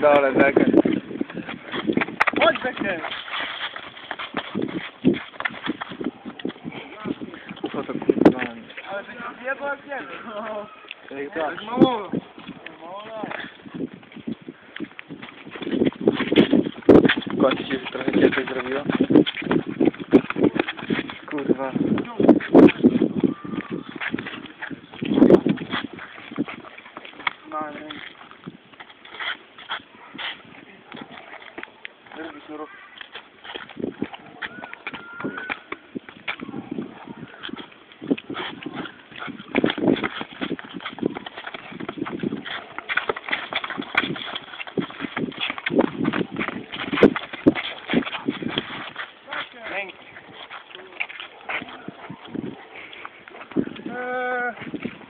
pierdolę, Becken. Chodź, Becken! Co to kurwa? Ale to się zjebło jak nie wiem. Jak tak? Mało. W końcu ci trochę ciepłej zrobiło? Kurwa. Wyrwij sznurów. Pięknie.